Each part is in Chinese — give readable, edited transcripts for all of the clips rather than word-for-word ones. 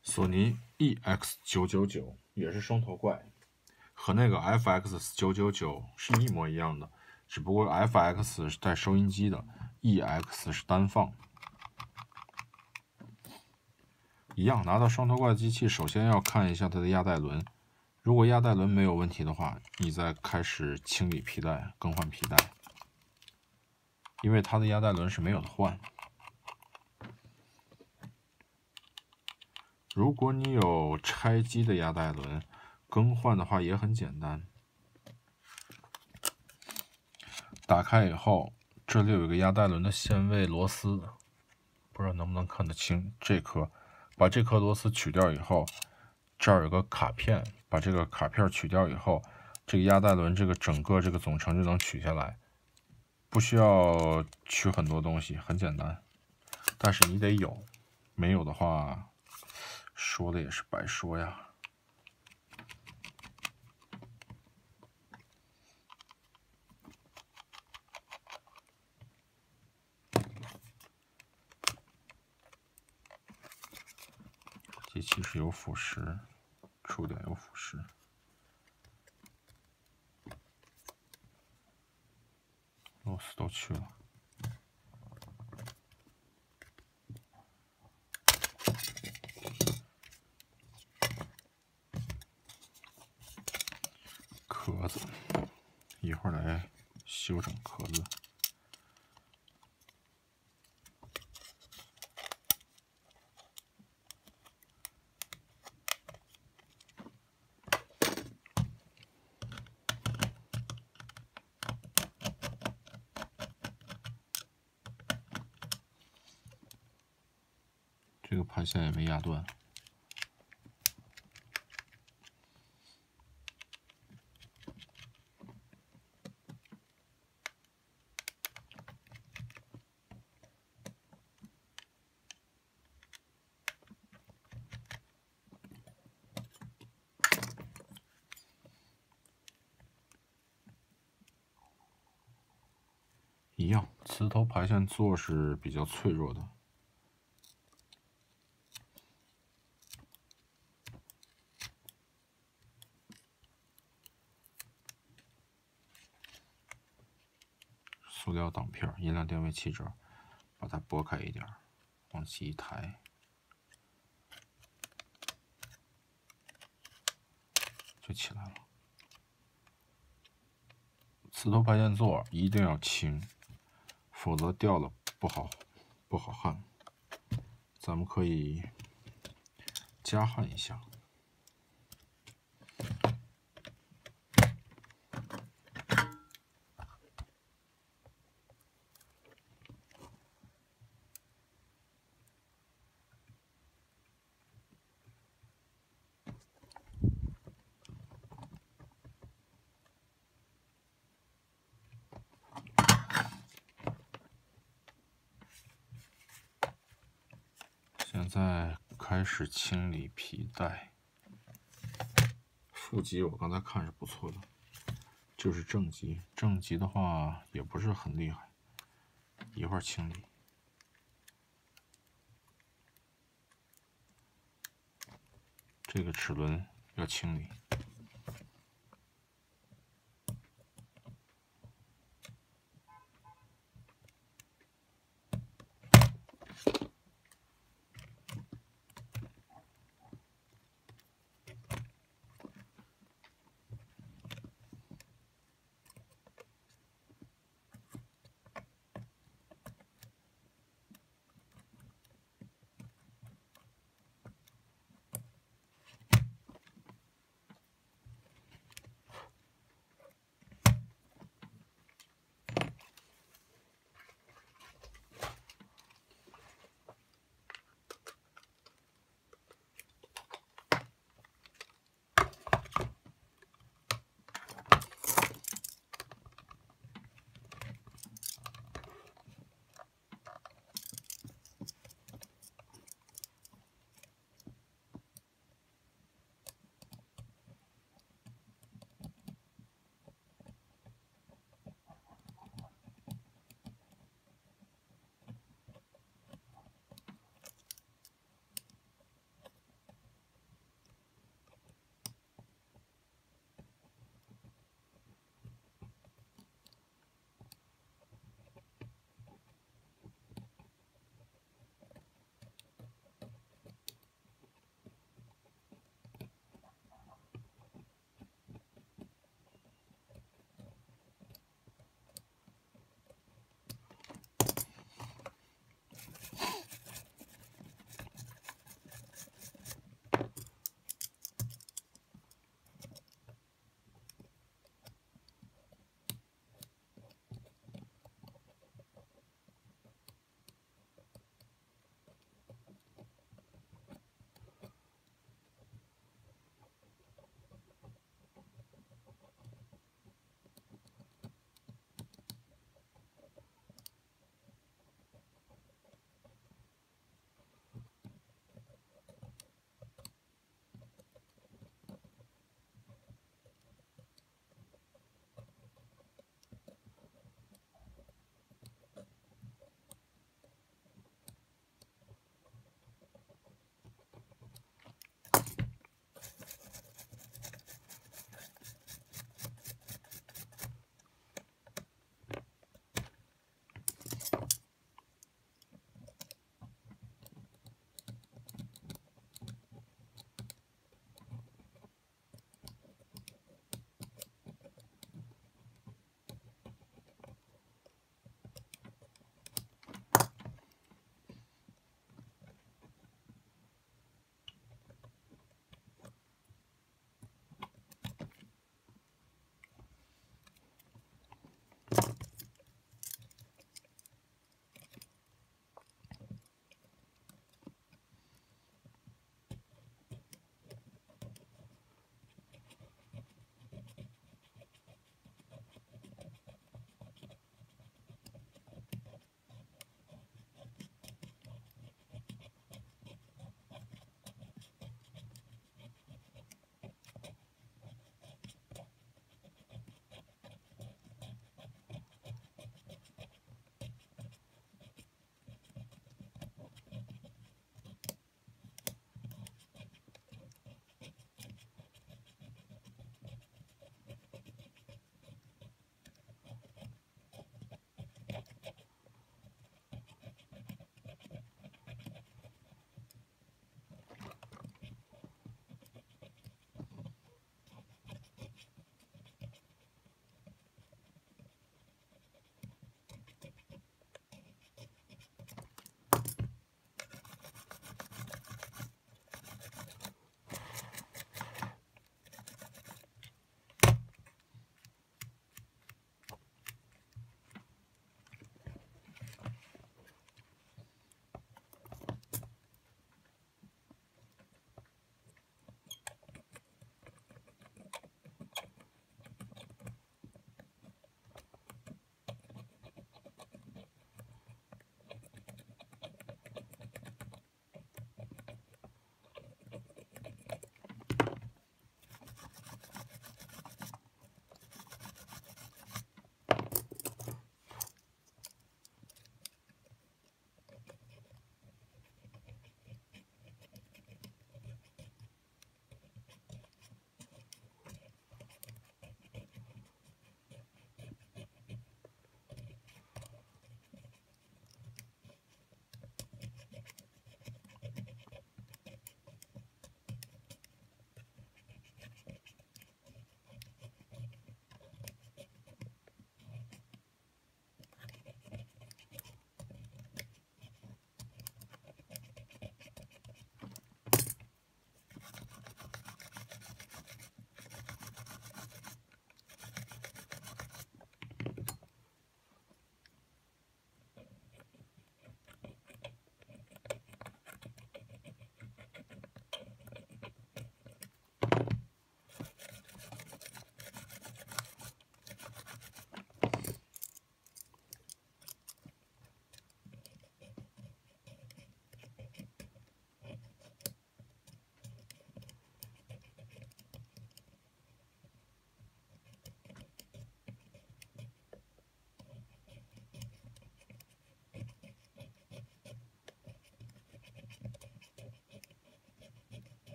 索尼 EX999也是双头怪，和那个 FX999是一模一样的，只不过 FX 是带收音机的 ，EX 是单放。一样，拿到双头怪机器，首先要看一下它的压带轮。如果压带轮没有问题的话，你再开始清理皮带、更换皮带，因为它的压带轮是没有的换。如果你有拆机的压带轮，更换的话也很简单。打开以后，这里有一个压带轮的限位螺丝，不知道能不能看得清这颗。把这颗螺丝取掉以后，这儿有个卡片，把这个卡片取掉以后，这个压带轮整个这个总成就能取下来，不需要取很多东西，很简单。但是你得有，没有的话，说的也是白说呀。机器是有腐蚀，触点有腐蚀。螺丝都去了。壳子，一会儿来修整壳子。这个盘线也没压断。一样，磁头排线座是比较脆弱的。塑料挡片，音量定位器这儿，把它拨开一点，往起一抬，就起来了。磁头排线座一定要轻，否则掉了不好焊。咱们可以加焊一下。现在开始清理皮带。负极我刚才看是不错的，就是正极。正极的话也不是很厉害，一会儿清理。这个齿轮要清理。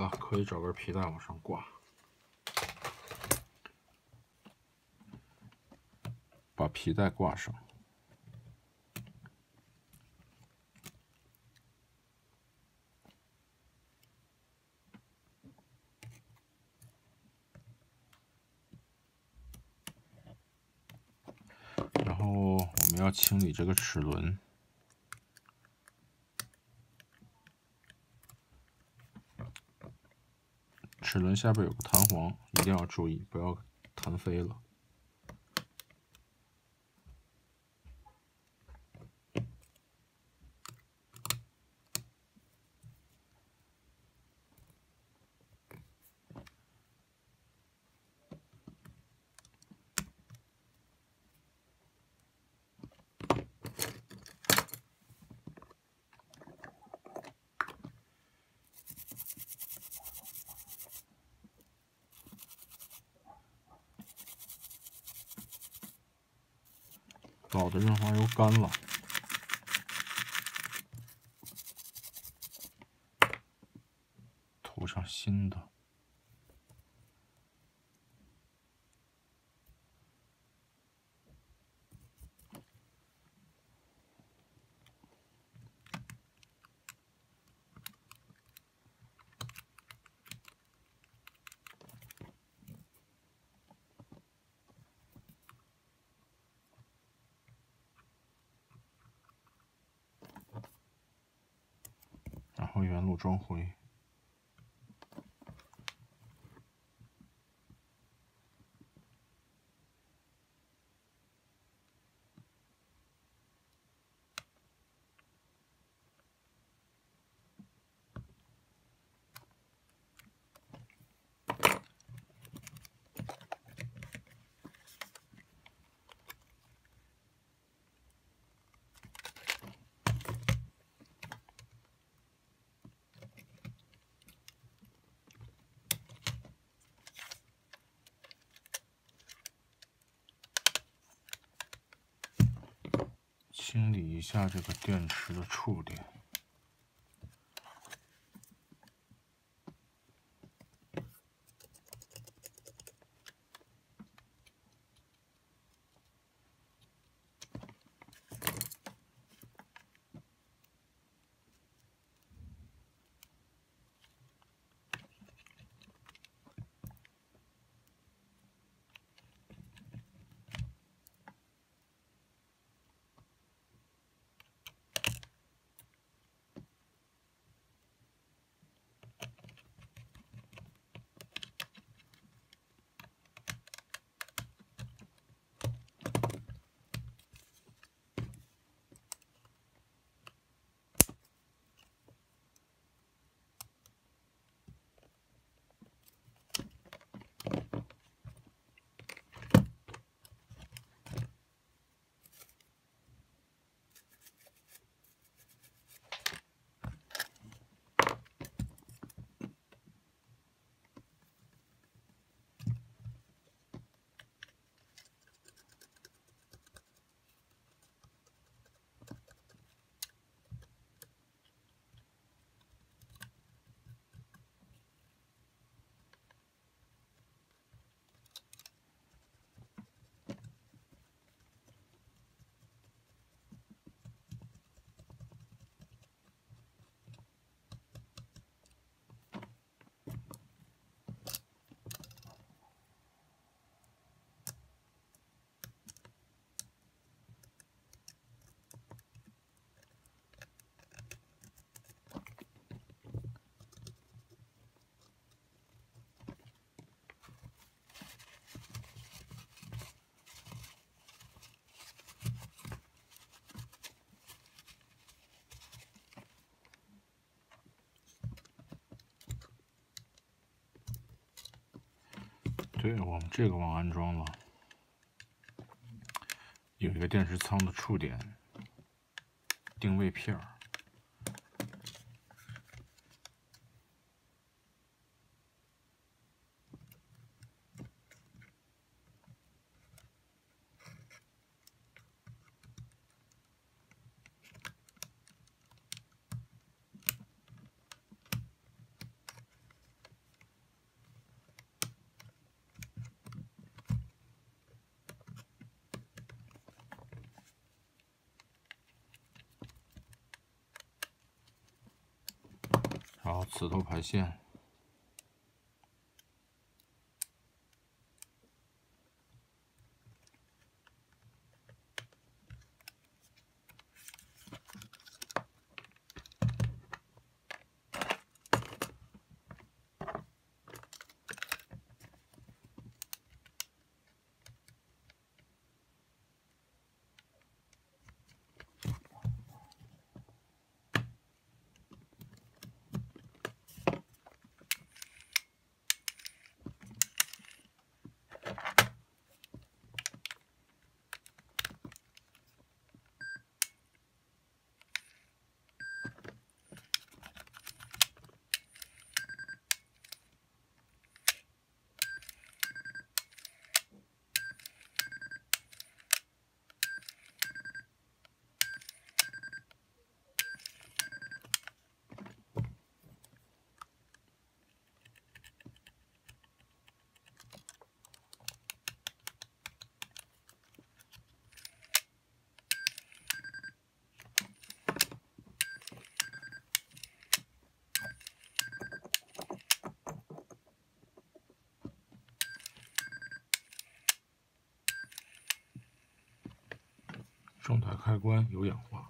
了，可以找根皮带往上挂，把皮带挂上。然后我们要清理这个齿轮，齿轮下边有个弹簧，一定要注意，不要弹飞了。老的润滑油干了，涂上新的。然后原路装回。清理一下这个电池的触点。对，我们这个忘安装了，有一个电池仓的触点定位片儿。 磁头排线。正台开关有氧化。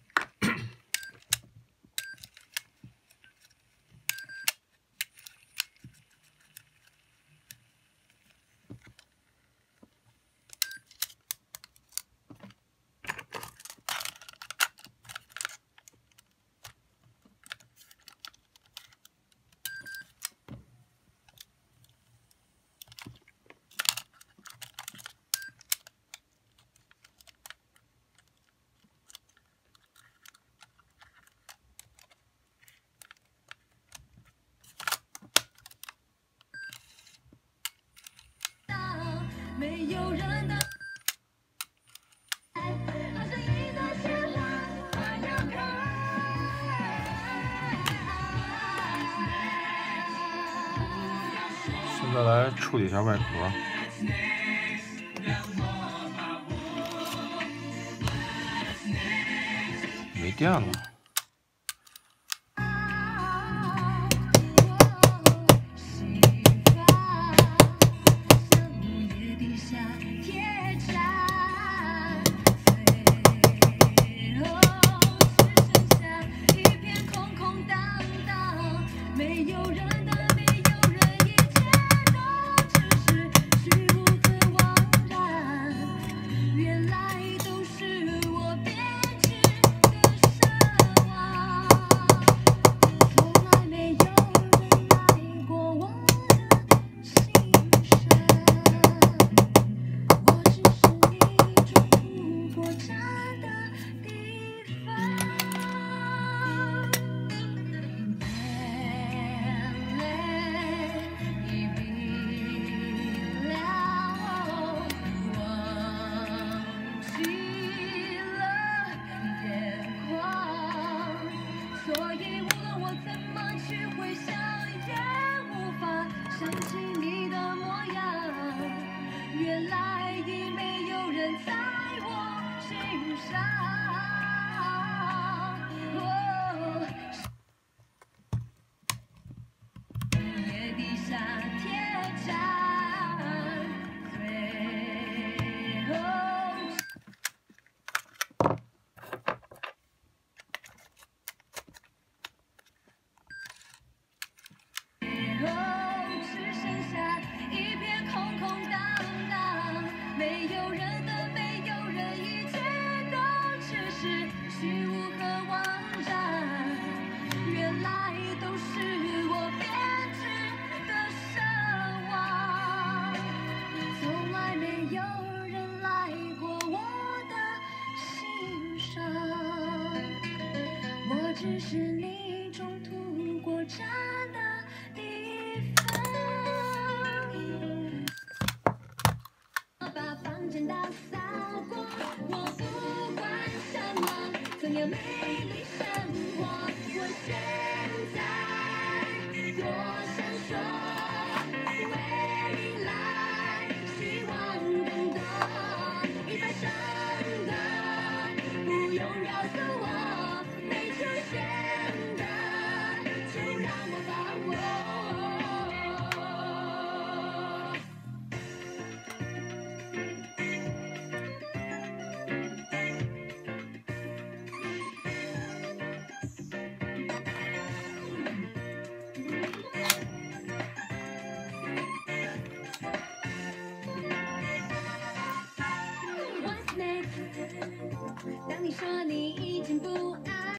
没有人的爱，好像一朵绚烂花样开。 现在来处理一下外壳。没电了。 当你说你已经不爱